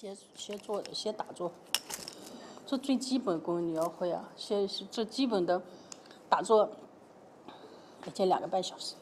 先打坐，这最基本功你要会啊。这基本的打坐，每天2个半小时。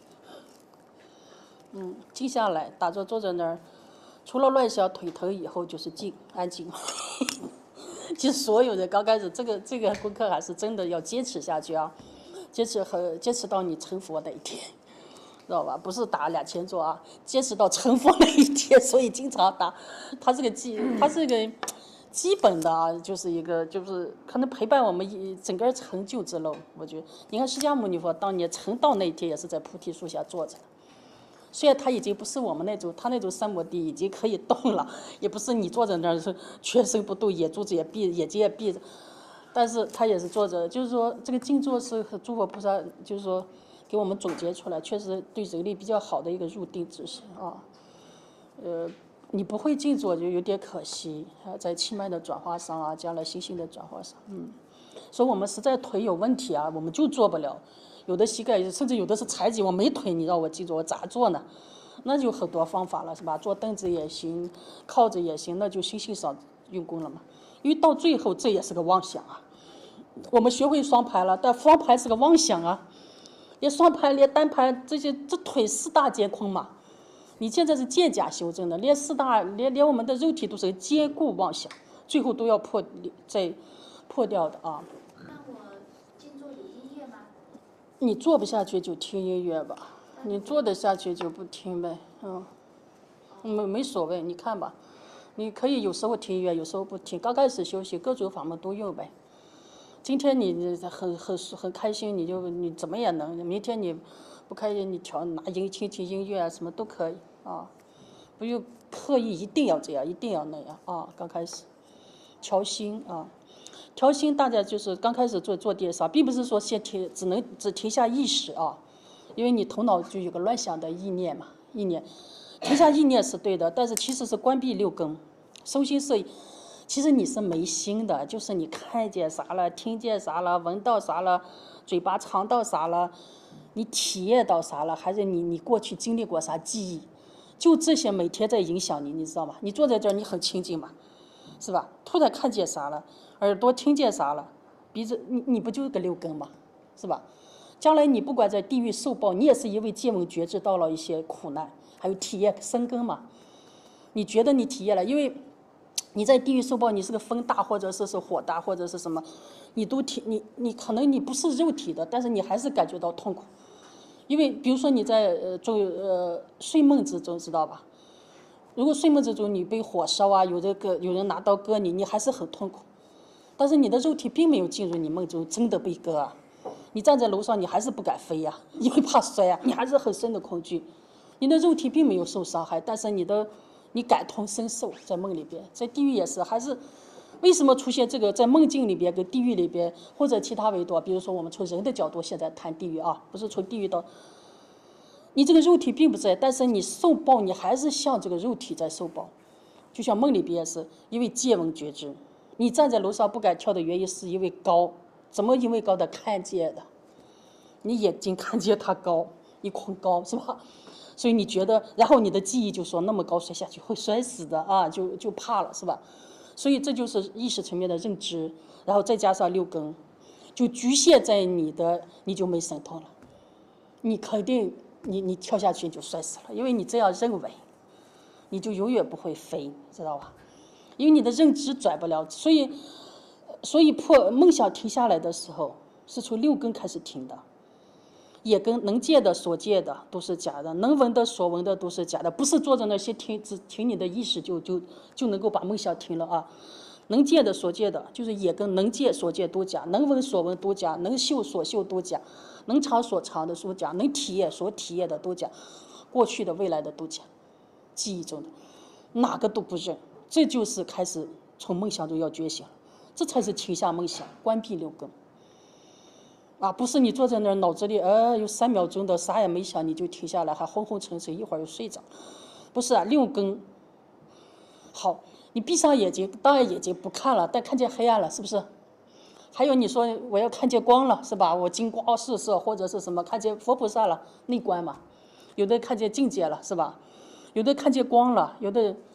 静下来，打坐坐在那儿，除了乱想腿疼以后就是静，安静。其实所有人刚开始这个功课还是真的要坚持下去啊，坚持到你成佛那一天。知道吧？不是打2000坐啊，坚持到成佛那一天，所以经常打。它是个基本的啊，就是可能陪伴我们整个成就之路。我觉得，你看释迦牟尼佛当年成道那一天也是在菩提树下坐着的，虽然他已经不是我们那种，他那种三摩地已经可以动了，也不是你坐在那儿是全身不动，眼珠子也闭，眼睛也闭着，但是他也是坐着。就是说，这个静坐是和诸佛菩萨就是说。给我们总结出来，确实对人类比较好的一个入定姿势啊。你不会静坐就有点可惜啊，在气脉的转化上啊，将来心性的转化上，所以我们实在腿有问题啊，我们就做不了。有的膝盖甚至有的是残疾，我没腿，你让我静坐，我咋做呢？那就很多方法了，是吧？坐凳子也行，靠着也行，那就心性上用功了嘛。因为到最后这也是个妄想啊。我们学会双排了，但双排是个妄想啊。连双排连单排这腿4大皆空嘛，你现在是渐假修正的，连我们的肉体都是坚固妄想，最后都要破掉的啊。 那我静坐有音乐吗？ 你坐不下去就听音乐吧，你坐得下去就不听呗，没所谓，你看吧，你可以有时候听音乐，有时候不听，刚开始休息各种法门都用呗。今天你很开心，你怎么也能；明天你不开心，你拿听音乐啊，什么都可以啊，不用刻意一定要这样，一定要那样啊。刚开始调心啊，调心大家就是刚开始做电商，并不是说先只停下意识啊，因为你头脑就有个乱想的意念嘛，停下意念是对的，但是其实是关闭6根，收心摄意。其实你是没心的，就是你看见啥了，听见啥了，闻到啥了，嘴巴尝到啥了，你体验到啥了，还是你过去经历过啥记忆，就这些每天在影响你，你知道吗？你坐在这儿你很清静嘛，是吧？突然看见啥了，耳朵听见啥了，鼻子你不就是个6根嘛，是吧？将来你不管在地狱受报，你也是因为见闻觉知到了一些苦难，还有体验生根嘛。你觉得你体验了，因为你在地狱受报，你是个风大，或者是火大，或者是什么，你可能你不是肉体的，但是你还是感觉到痛苦。因为比如说你在睡梦之中，知道吧？如果睡梦之中你被火烧啊，有人拿刀割你，你还是很痛苦。但是你的肉体并没有进入你梦中真的被割啊，你站在楼上你还是不敢飞呀，因为怕摔啊，你还是很深的恐惧。你的肉体并没有受伤害，但是你感同身受，在梦里边，在地狱也是，还是为什么出现这个在梦境里边跟地狱里边或者其他维度，比如说我们从人的角度现在谈地狱啊，不是从地狱到你这个肉体并不在，但是你受报，你还是像这个肉体在受报，就像梦里边也是，因为见闻觉知，你站在楼上不敢跳的原因是因为高，怎么因为高的看见的，你眼睛看见它高，你恐高是吧？所以你觉得，然后你的记忆就说那么高摔下去会摔死的啊，就怕了是吧？所以这就是意识层面的认知，然后再加上6根，就局限在你就没神通了，你肯定你跳下去就摔死了，因为你这样认为，你就永远不会飞，知道吧？因为你的认知转不了，所以梦想停下来的时候，是从6根开始停的。也跟能见的所见的都是假的，能闻的所闻的都是假的，不是坐在那些只停你的意识就能够把梦想停了啊。能见的所见的就是也跟能见所见都假，能闻所闻都假，能嗅所嗅都假，能尝所尝的都假，能体验所体验的都假，过去的未来的都假，记忆中的哪个都不认，这就是开始从梦想中要觉醒，这才是停下梦想，关闭6根。啊，不是你坐在那儿脑子里有3秒钟的啥也没想你就停下来，还昏昏沉沉，一会儿又睡着，不是啊，6根。好，你闭上眼睛，当然眼睛不看了，但看见黑暗了，是不是？还有你说我要看见光了，是吧？我金光四射或者是什么，看见佛菩萨了，内观嘛。有的看见境界了，是吧？有的看见光了，有的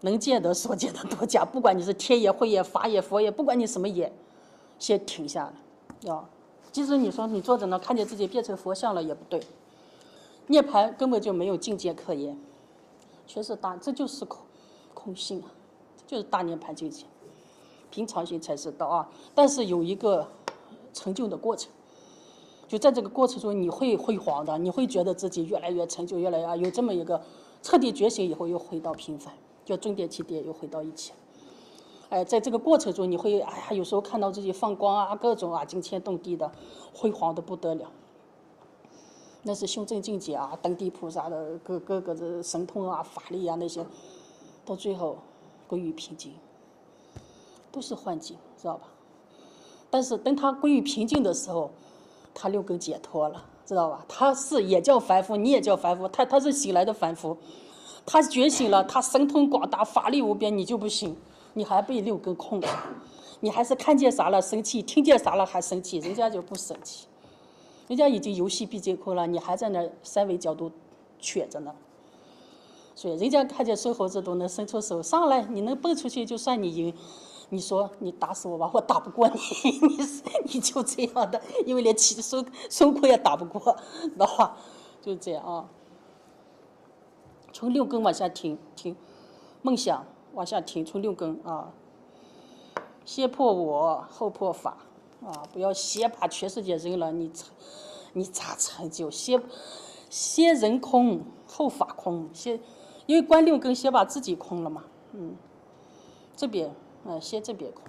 能见的所见的多假，不管你是天也、慧也、法也、佛也，不管你什么也，先停下来啊！即使你说你坐在那看见自己变成佛像了也不对，涅槃根本就没有境界可言，全是大，这就是空性啊，这就是大涅槃境界。平常心才是道啊，但是有一个成就的过程，就在这个过程中你会辉煌的，你会觉得自己越来越成就，越来越有这么一个彻底觉醒以后又回到平凡，就终点起点又回到一起。哎，在这个过程中你会有时候看到自己放光啊，各种惊天动地的，辉煌的不得了。那是修正境界啊，登地菩萨的各个的神通啊、法力啊那些，到最后归于平静。都是幻境，知道吧？但是等他归于平静的时候，他六根解脱了，知道吧？他是也叫凡夫，你也叫凡夫，他是醒来的凡夫，他觉醒了，他神通广大，法力无边，你就不行，你还被六根控制，你还是看见啥了生气，听见啥了还生气，人家就不生气，人家已经游戏毕竟空了，你还在那三维角度缺着呢。所以人家看见瘦猴子都能伸出手上来，你能蹦出去就算你赢。你说你打死我吧，我打不过你，你就这样的，因为连孙悟空也打不过，知道吧？就这样啊。从六根往下停，梦想往下停，从六根啊，先破我，后破法啊！不要先把全世界扔了，你咋成就？先人空，后法空，因为观六根，先把自己空了嘛，这边。先这边空，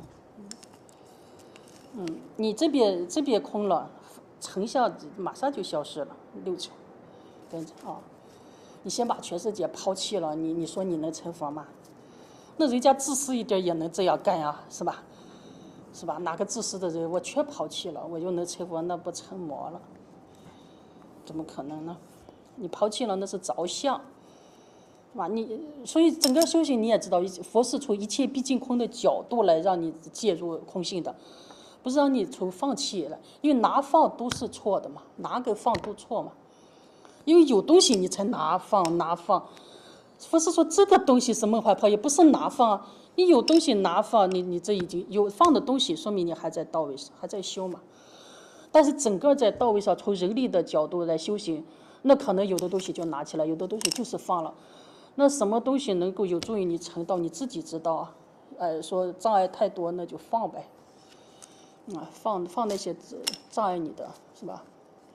你这边空了，成效马上就消失了，6成，跟着啊，你先把全世界抛弃了，你说你能成佛吗？那人家自私一点也能这样干呀，是吧？是吧？哪个自私的人我全抛弃了，我就能成佛？那不成魔了？怎么可能呢？你抛弃了那是着相。所以整个修行你也知道，佛是从一切毕竟空的角度来让你介入空性的，不是让你从放弃了，因为拿放都是错的嘛，拿跟放都错嘛，因为有东西你才拿放。佛是说这个东西是梦幻泡影，不是拿放，你有东西拿放，你这已经有放的东西，说明你还在到位上，还在修嘛。但是整个在到位上，从人力的角度来修行，那可能有的东西就拿起来，有的东西就是放了。那什么东西能够有助于你成道？你自己知道啊。说障碍太多，那就放呗。放那些障碍你的，是吧？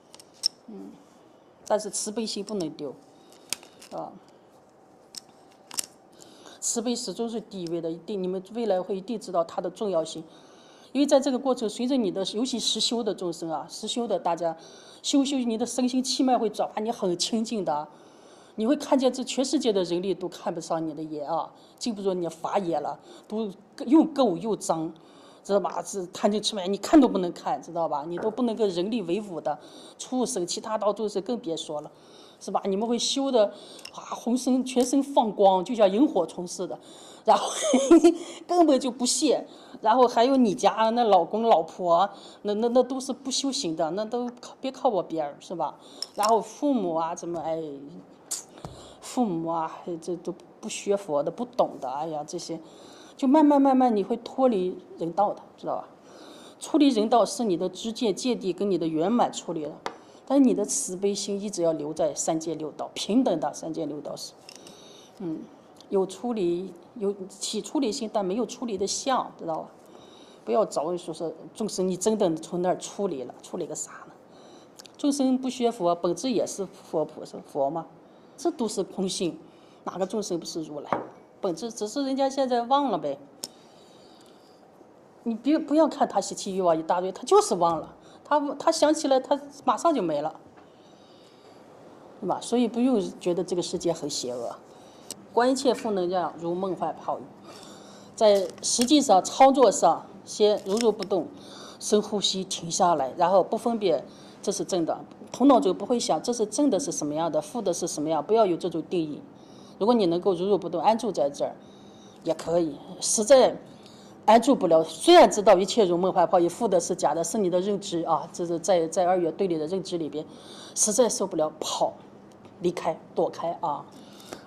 但是慈悲心不能丢，啊。慈悲始终是第一位的，你们未来会一定知道它的重要性。因为在这个过程，随着你的，尤其实修的众生啊，实修的大家修你的身心气脉会转化，你很清净的。你会看见这全世界的人力都看不上你的眼啊，经不住你法眼了，都又垢又脏，知道吧？是贪嗔痴慢，你看都不能看，知道吧？你都不能跟人力为伍的，畜生、其他道众生更别说了，是吧？你们会修的全身放光，就像萤火虫似的，然后根本就不屑。然后还有你家那老公老婆，那都是不修行的，那都别靠我边儿，是吧？然后父母啊，怎么父母啊，这都不学佛的，不懂的，哎呀，这些，就慢慢你会脱离人道的，知道吧？出离人道是你的知见见地跟你的圆满出离了，但是你的慈悲心一直要留在三界六道，平等的三界六道是，有出离，有起出离心，但没有出离的相，知道吧？不要找人说众生，你真的从那儿出离了，出离个啥呢？众生不学佛，本质也是佛菩萨佛嘛。这都是空性，哪个众生不是如来？本质只是人家现在忘了呗。你不要看他习气欲望一大堆，他就是忘了，他想起来，他马上就没了，对吧？所以不用觉得这个世界很邪恶，观一切负能量如梦幻泡影，在实际上操作上，先如不动，深呼吸，停下来，然后不分别这是正的。头脑中不会想这是正的是什么样的，负的是什么样，不要有这种定义。如果你能够如不动，安住在这儿，也可以。实在安住不了，虽然知道一切如梦幻泡影，负的是假的，是你的认知啊，这是在二元对立的认知里边，实在受不了，跑，离开，躲开啊。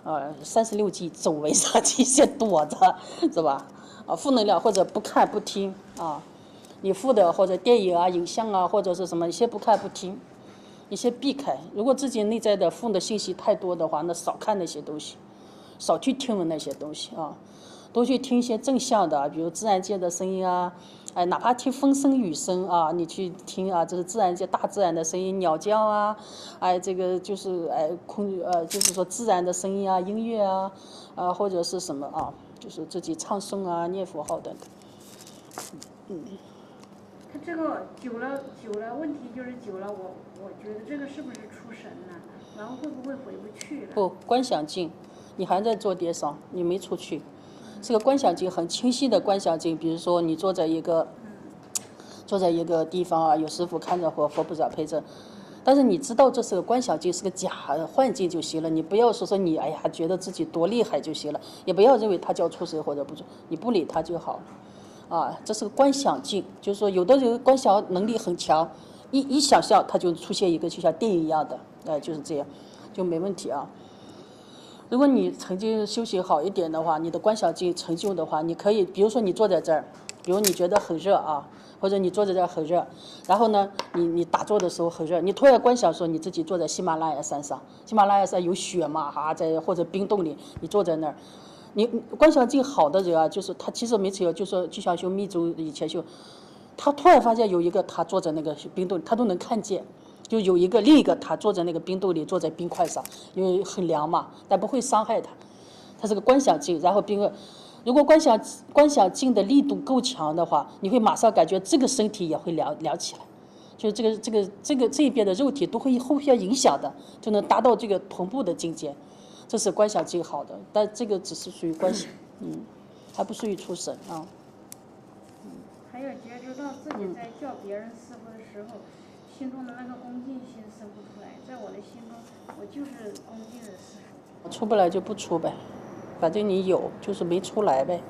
36计走为上计，先躲着，是吧？负能量或者不看不听啊，你负的或者电影啊、影像啊，或者是什么，你先不看不听，你先避开。如果自己内在的负的信息太多的话，那少看那些东西，少去听闻那些东西啊，多去听一些正向的，比如自然界的声音啊。哪怕听风声雨声啊，你去听啊，这是自然界大自然的声音，鸟叫啊，这个就是就是说自然的声音啊，音乐啊，或者是什么啊，就是自己唱诵啊，念佛号等等。 他这个久了，问题就是久了，我觉得这个是不是出神了？然后会不会回不去了？ 不，观想境，你还在坐垫上，你没出去。这个观想境很清晰的观想境，比如说你坐在一个地方啊，有师傅看着佛菩萨陪着，但是你知道这是个观想境，是个假幻境就行了。你不要说你觉得自己多厉害就行了，也不要认为他叫出神或者不出，你不理他就好了。这是个观想境，就是说有的人观想能力很强，一想象他就出现一个就像电影一样的，就是这样，就没问题啊。如果你曾经修行好一点的话，你的观想境成就的话，你可以，比如说你坐在这儿，比如你觉得很热啊，或者你坐在这儿很热，然后呢，你打坐的时候很热，你突然观想说你自己坐在喜马拉雅山上，喜马拉雅山有雪嘛，或者冰洞里，你坐在那儿，你观想境好的人啊，就是他其实没吃药，就说就像修密宗以前修，他突然发现有一个他坐在那个冰洞里，他都能看见。就有另一个他坐在那个冰洞里，坐在冰块上，因为很凉嘛，但不会伤害他。他是个观想境，然后如果观想境的力度够强的话，你会马上感觉这个身体也会凉起来，就是这一边的肉体都会互相影响的，就能达到这个同步的境界。这是观想境好的，但这个只是属于观想，还不属于出神啊。 还有觉知到自己在叫别人师傅的时候。心中的那个恭敬心生不出来，在我的心中，我就是恭敬的师傅。 出不来就不出呗，反正你有，就是没出来呗。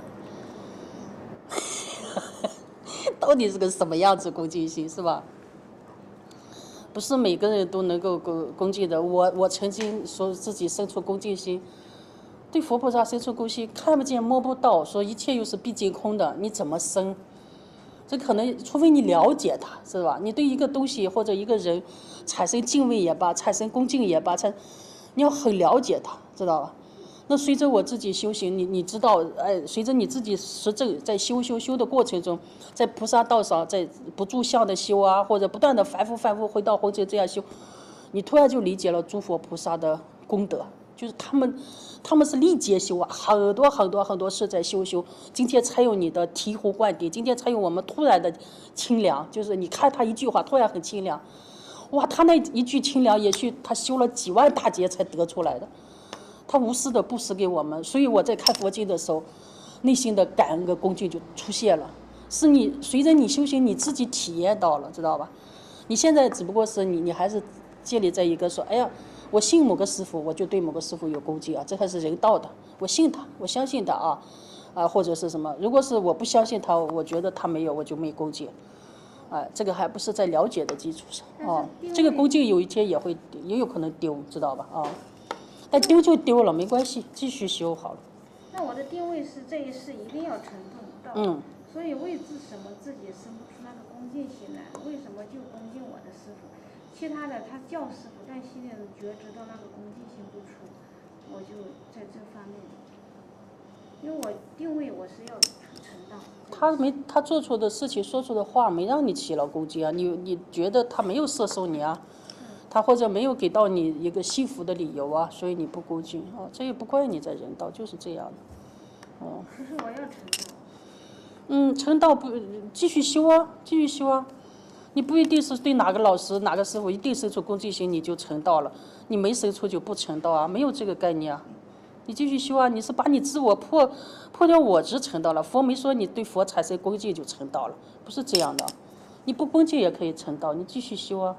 到底是个什么样子恭敬心是吧？不是每个人都能够恭敬的。我曾经说自己生出恭敬心，对佛菩萨生出恭敬心，看不见摸不到，说一切又是毕竟空的，你怎么生？这可能，除非你了解他，是吧？你对一个东西或者一个人产生敬畏也罢，产生恭敬也罢，你要很了解他，知道吧？那随着我自己修行，你知道，随着你自己实证在修的过程中，在菩萨道上，在不住相的修啊，或者不断的反复回到红尘这样修，你突然就理解了诸佛菩萨的功德，就是他们是历劫修啊，很多事在修，今天才有你的醍醐灌顶，今天才有我们突然的清凉，就是你看他一句话突然很清凉，哇，他那一句清凉，也许他修了几万大劫才得出来的，他无私的布施给我们，所以我在看佛经的时候，内心的感恩跟恭敬就出现了，是你随着你修行你自己体验到了，知道吧？你现在只不过是你还是建立在一个说，哎呀。我信某个师傅，我就对某个师傅有恭敬啊，这还是人道的。我信他，我相信他或者是什么。如果是我不相信他，我觉得他没有，我就没恭敬。这个还不是在了解的基础上这个恭敬有一天也有可能丢，知道吧？但丢就丢了，没关系，继续修好了。 那我的定位是这一世一定要成道。所以为什么自己生不出那个恭敬心来？为什么就恭敬我的师傅？其他的他叫师傅，但心里觉知到那个恭敬心不出，我就在这方面，因为我定位我是要成道。 他做出的事情说出的话没让你起了恭敬啊，你觉得他没有摄受你啊，他或者没有给到你一个幸福的理由啊，所以你不恭敬这也不怪你在人道，就是这样的。 可是我要成道。 成道不继续修啊。你不一定是对哪个老师哪个师傅一定生出恭敬心你就成道了，你没生出就不成道啊，没有这个概念啊。你继续修啊，你是把你自我破掉我执成道了。佛没说你对佛产生恭敬就成道了，不是这样的。你不恭敬也可以成道，你继续修啊。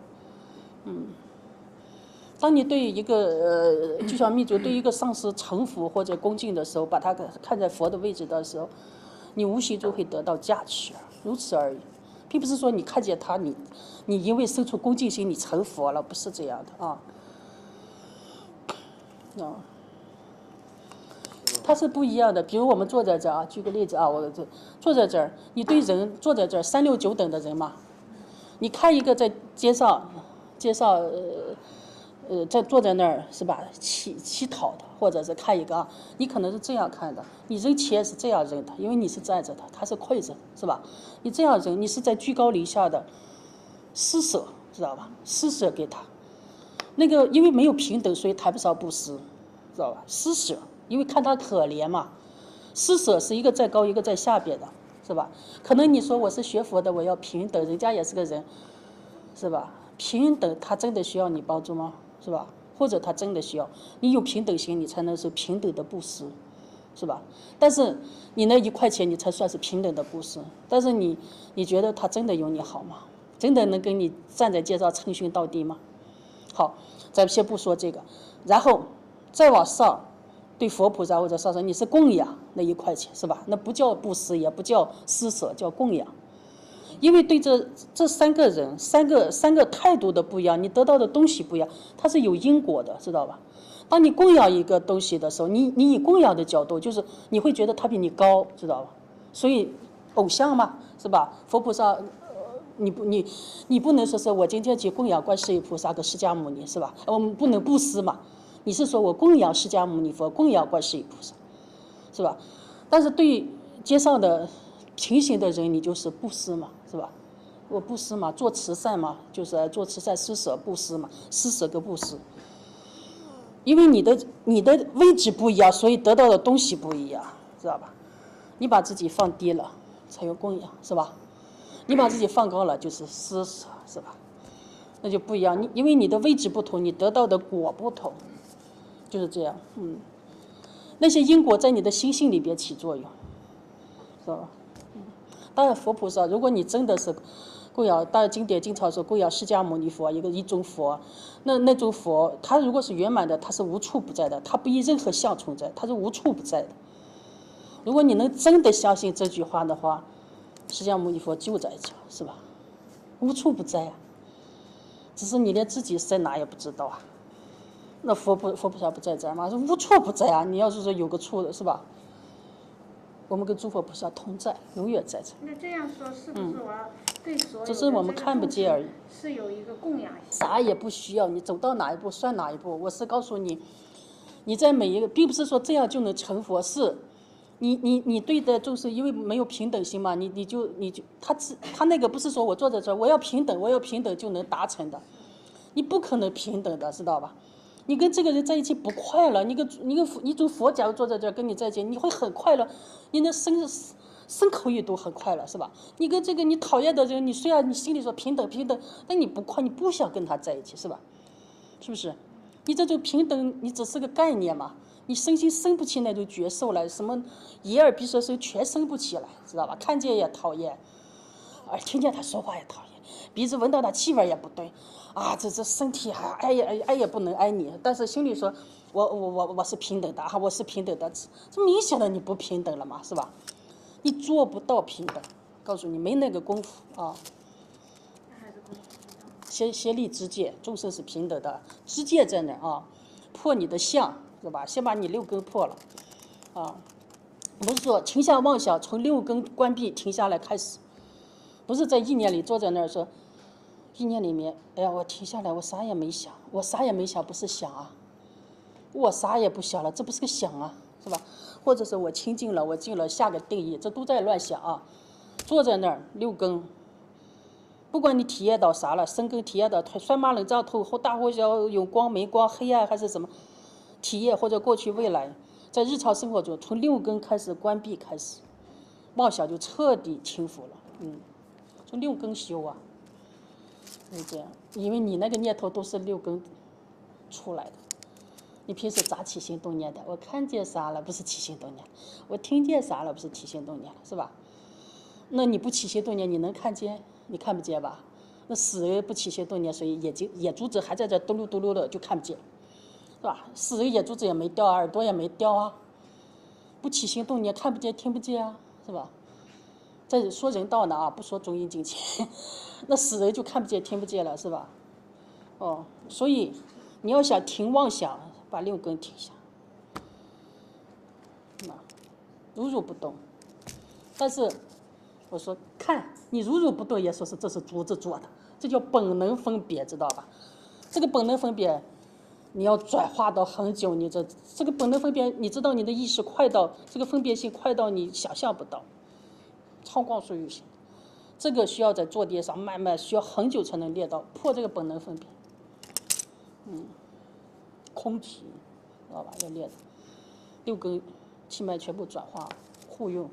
当你对一个就像密宗对一个上师臣服或者恭敬的时候，把他看在佛的位置的时候，你无形中会得到加持，如此而已。并不是说你看见他，你因为生出恭敬心，你成佛了，不是这样的啊。 它是不一样的。比如我们坐在这儿啊，举个例子啊，我坐在这儿，你对人坐在这儿369等的人嘛，你看一个在街上在坐在那儿是吧，乞讨的，或者是看一个啊，你可能是这样看的，你扔钱是这样扔的，因为你是站着的，他是跪着的，是吧？你这样扔，你是在居高临下的施舍，知道吧？施舍给他，那个因为没有平等，所以谈不上布施，知道吧？施舍，因为看他可怜嘛，施舍是一个在高，一个在下边的，是吧？可能你说我是学佛的，我要平等，人家也是个人，是吧？平等，他真的需要你帮助吗？是吧？或者他真的需要你有平等心，你才能是平等的布施，是吧？但是你那1块钱，你才算是平等的布施。但是你觉得他真的有你好吗？真的能跟你站在街上称兄道弟吗？好，咱们先不说这个，然后再往上，对佛菩萨或者上神，你是供养那1块钱，是吧？那不叫布施，也不叫施舍，叫供养。因为对这3个人三个态度的不一样，你得到的东西不一样，它是有因果的，知道吧？当你供养一个东西的时候，你以供养的角度，就是你会觉得他比你高，知道吧？所以偶像嘛，是吧？佛菩萨，你不能说是我今天去供养观世音菩萨跟释迦牟尼，是吧？我们不能布施嘛？你是说我供养释迦牟尼佛，供养观世音菩萨，是吧？但是对街上的平行的人，你就是布施嘛，是吧？我布施嘛，做慈善嘛，就是做慈善施舍布施嘛，施舍跟布施。因为你的位置不一样，所以得到的东西不一样，知道吧？你把自己放低了，才有供养，是吧？你把自己放高了，就是施舍，是吧？那就不一样。因为你的位置不同，你得到的果不同，就是这样。那些因果在你的心性里边起作用，知道吧？当然，佛菩萨，如果你真的是供养，当然经典经常说供养释迦牟尼佛一种佛，那种佛，他如果是圆满的，他是无处不在的，他不以任何相存在，他是无处不在的。如果你能真的相信这句话的话，释迦牟尼佛就在这，是吧？无处不在啊，只是你连自己在哪也不知道啊。那佛菩萨不在这儿吗？是无处不在啊！你要是说有个处的，是吧？我们跟诸佛菩萨同在，永远在这。 那这样说是不是我要对所有的只是我们看不见而已， 是有一个供养心？ 啥也不需要，你走到哪一步算哪一步。我是告诉你，你在每一个，并不是说这样就能成佛，是你对的，就是因为没有平等心嘛，你就他那个不是说我坐在这儿，我要平等就能达成的，你不可能平等的，知道吧？你跟这个人在一起不快乐，你种佛假如坐在这儿跟你在一起，你会很快乐，你能身口意都很快乐，是吧？你跟这个你讨厌的人，你虽然你心里说平等，但你不快，你不想跟他在一起，是吧？是不是？你这种平等，你只是个概念嘛，你身心生不起那种觉受来，什么眼耳鼻舌身全生不起来，知道吧？看见也讨厌，听见他说话也讨厌，鼻子闻到他气味也不对。啊，这身体还爱也不能爱你，但是心里说，我是平等的啊，我是平等的，这明显的你不平等了嘛，是吧？你做不到平等，告诉你没那个功夫啊。先立知见，众生是平等的，知见在哪啊？破你的相，是吧？先把你6根破了，啊，不是说停下妄想，从6根关闭停下来开始，不是在意念里坐在那儿说。意念里面，哎呀，我停下来，我啥也没想，不是想啊，我啥也不想了，这不是个想啊，是吧？或者是我清净了，我进了下个定义，这都在乱想啊。坐在那儿6根，不管你体验到啥了，深根体验到酸麻冷胀透或大或小，有光没光，黑暗还是什么体验，或者过去未来，在日常生活中从6根开始关闭开始，妄想就彻底轻浮了，从6根修啊。是这样，因为你那个念头都是6根出来的，你平时咋起心动念的？我看见啥了，不是起心动念；我听见啥了，不是起心动念了，是吧？那你不起心动念，你能看见？你看不见吧？那死人不起心动念，所以眼珠子还在这嘟噜嘟噜的，就看不见，是吧？死人眼珠子也没掉啊，耳朵也没掉啊，不起心动念，看不见听不见啊，是吧？这说人道呢啊，不说中阴境界。那死人就看不见听不见了，是吧？所以你要想停妄想，把6根停下。 如如不动。但是我说看你如如不动，也说是这是竹子做的，这叫本能分别，知道吧？这个本能分别，你要转化到很久，你这个本能分别，你知道你的意识快到这个分别心快到你想象不到，超光速运行。这个需要在坐垫上慢慢需要很久才能练到破这个本能分别。空体，知道吧？要练的6根气脉全部转化互用，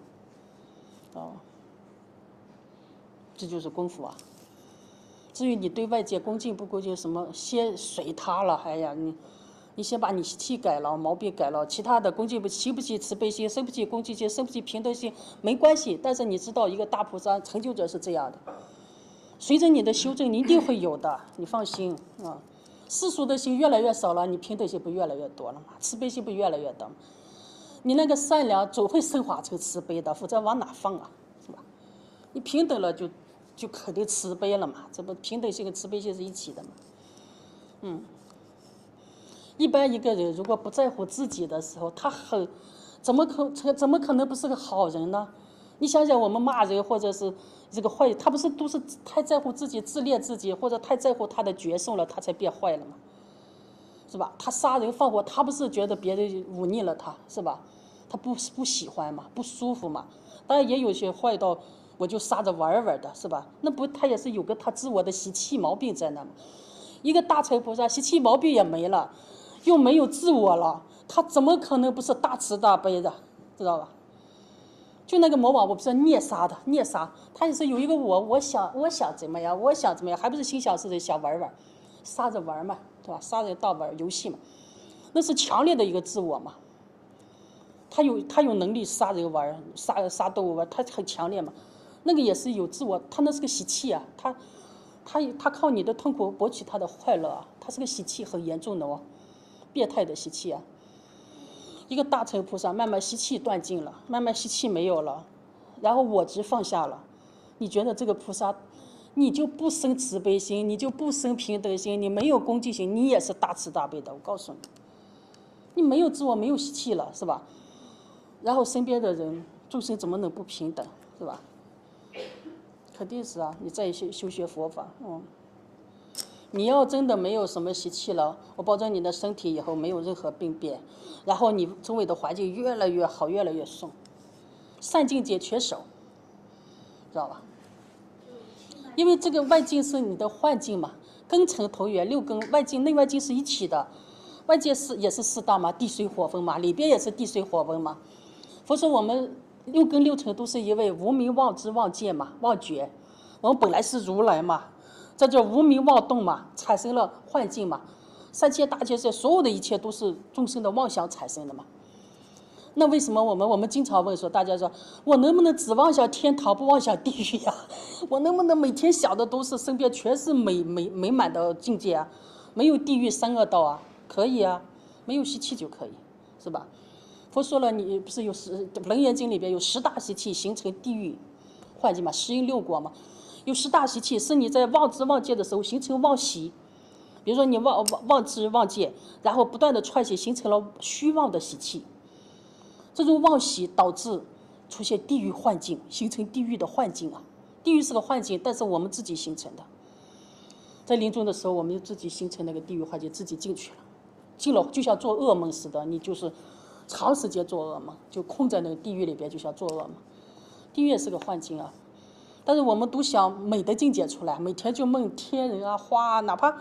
这就是功夫啊。至于你对外界恭敬不恭敬，什么先随他了，哎呀，你先把你习气改了，毛病改了，其他的恭敬不起不起慈悲心，生不起恭敬心，生不起平等心，没关系。但是你知道，一个大菩萨成就者是这样的，随着你的修正，你一定会有的，你放心啊。世俗的心越来越少了，你平等心不越来越多了吗？慈悲心不越来越多吗？你那个善良总会升华成慈悲的，否则往哪放啊？是吧？你平等了就肯定慈悲了嘛，这不平等心跟慈悲心是一起的嘛。一般一个人如果不在乎自己的时候，他怎么可能不是个好人呢？你想想，我们骂人或者是这个坏，他不是都是太在乎自己、自恋自己，或者太在乎他的觉受了，他才变坏了嘛，是吧？他杀人放火，他不是觉得别人忤逆了他，是吧？他不喜欢嘛，不舒服嘛。当然也有些坏到我就杀着玩玩的，是吧？那不他也是有个他自我的习气毛病在那嘛。一个大乘菩萨习气毛病也没了，又没有自我了，他怎么可能不是大慈大悲的，知道吧？就那个魔王，我不是孽杀的，孽杀，他也是有一个我想怎么样，我想怎么样，还不是心想事成，想玩玩，杀着玩嘛，对吧？杀人当玩游戏嘛，那是强烈的一个自我嘛。他有能力杀人玩，杀动物玩，他很强烈嘛。那个也是有自我，他那是个习气啊，他靠你的痛苦博取他的快乐啊，他是个习气很严重的哦，变态的习气啊。一个大乘菩萨慢慢习气断尽了，慢慢习气没有了，然后我执放下了，你觉得这个菩萨，你就不生慈悲心，你就不生平等心，你没有恭敬心，你也是大慈大悲的。我告诉你，你没有自我，没有习气了，是吧？然后身边的人众生怎么能不平等，是吧？肯定是啊，你再修学佛法，你要真的没有什么习气了，我保证你的身体以后没有任何病变，然后你周围的环境越来越好，越来越顺，善境界全守，知道吧？因为这个外境是你的幻境嘛，根尘头缘6根外境内外境是一起的，外界也是4大嘛，地水火风嘛，里边也是地水火风嘛。佛说我们6根6尘都是因为无明妄知妄见嘛，妄觉，我们本来是如来嘛。这叫无明妄动嘛，产生了幻境嘛。三千大千世界所有的一切都是众生的妄想产生的嘛。那为什么我们经常问说，大家说我能不能只妄想天堂不妄想地狱呀？我能不能每天想的都是身边全是美满的境界啊？没有地狱3恶道啊？可以啊，没有习气就可以，是吧？佛说了，你不是有楞严经里边有10大习气形成地狱幻境嘛，10因6果嘛。有10大习气是你在妄知妄见的时候形成妄习，比如说你妄知妄见，然后不断的串习形成了虚妄的习气，这种妄习导致出现地狱幻境，形成地狱的幻境啊。地狱是个幻境，但是我们自己形成的，在临终的时候我们就自己形成那个地狱幻境，自己进去了，进了就像做噩梦似的，你就是长时间做噩梦，就困在那个地狱里边，就像做噩梦。地狱也是个幻境啊。但是我们都想美的境界出来，每天就梦天人啊、花啊，哪怕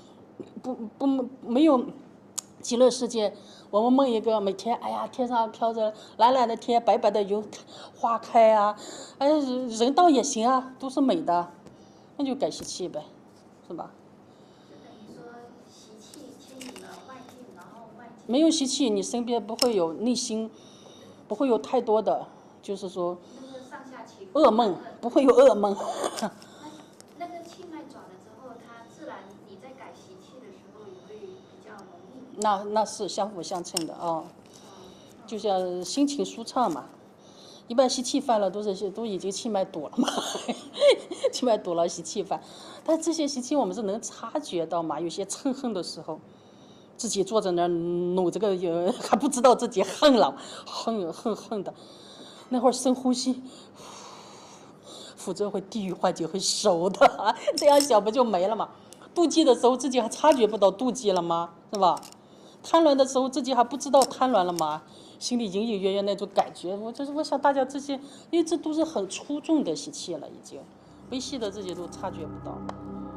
没有极乐世界，我们梦一个每天，哎呀，天上飘着蓝蓝的天，白白的云，花开啊，哎，人道也行啊，都是美的，那就改习气呗，是吧？ 就等于说习气牵引了外境，然后外境没有习气，你身边不会有内心，不会有太多的，就是说噩梦，不会有噩梦。 那个气脉转了之后，它自然你在改习气的时候也会比较容易。 那是相辅相成的啊，就像心情舒畅嘛。一般习气犯了都已经气脉堵了嘛，气脉堵了习气犯。但这些习气我们是能察觉到嘛？有些嗔恨的时候，自己坐在那儿努这个还不知道自己恨了，恨的。 那会儿深呼吸，否则会地狱环境会熟的，这样想不就没了吗？妒忌的时候自己还察觉不到妒忌了吗？是吧？贪婪的时候自己还不知道贪婪了吗？心里隐隐约约那种感觉，我想大家这些，因为这都是很出众的习气了，已经微细的自己都察觉不到。